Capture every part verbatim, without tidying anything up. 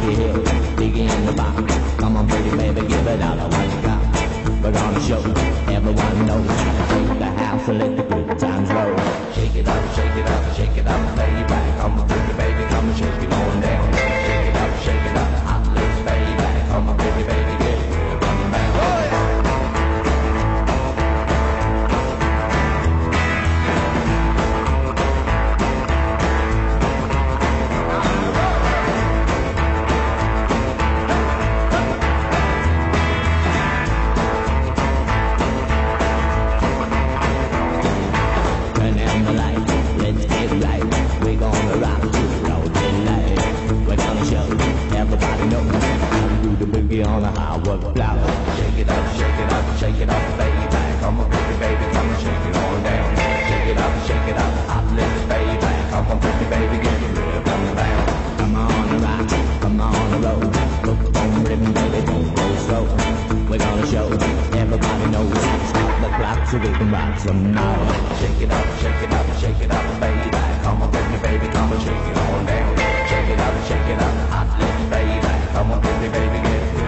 the hill, diggy in the box. Come on, pretty baby, give it all I want you got. We're gonna show everyone knows. Take the house and let the good times roll. Shake it up, shake it up, shake it up, baby. Come on, pretty baby, come and shake it on down. Shake it up, shake it up, hot lips, baby. Come on, pretty baby, get it, run down. Oh, yeah. On a high work flower. Shake it up, shake it up, shake it up, baby. Come on, pretty baby, come and shake it on down. Shake it up, shake it up, hot lips, baby. Come on, pretty baby, get it real, come down. Come on and rock, come on and roll. Look on rhythm, baby, don't go slow. We're gonna show everybody knows how to stop the clock so we can rock some more. Shake it up, shake it up, shake it up, baby. Come on, pretty baby, come and shake it on down. Shake it up, shake it up, hot lips, baby. Come on, pretty baby, get it.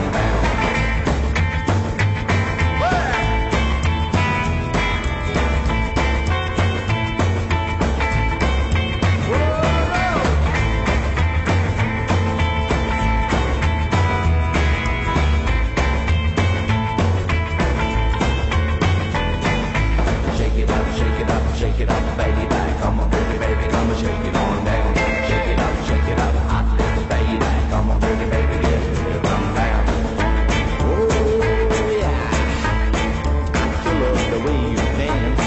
Shake it up, baby, come on, pretty baby, come and shake it on down. Shake it up, shake it up, hot lips, baby, come on, pretty baby, get it, come down. Oh yeah, I love the way you dance.